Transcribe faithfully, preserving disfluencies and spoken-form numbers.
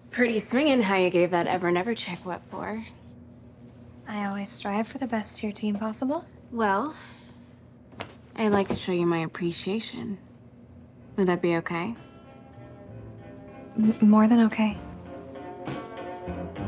Pretty swinging how you gave that Ever Never chick what for. I always strive for the best tier team possible. Well, I'd like to show you my appreciation. Would that be okay? M more than okay.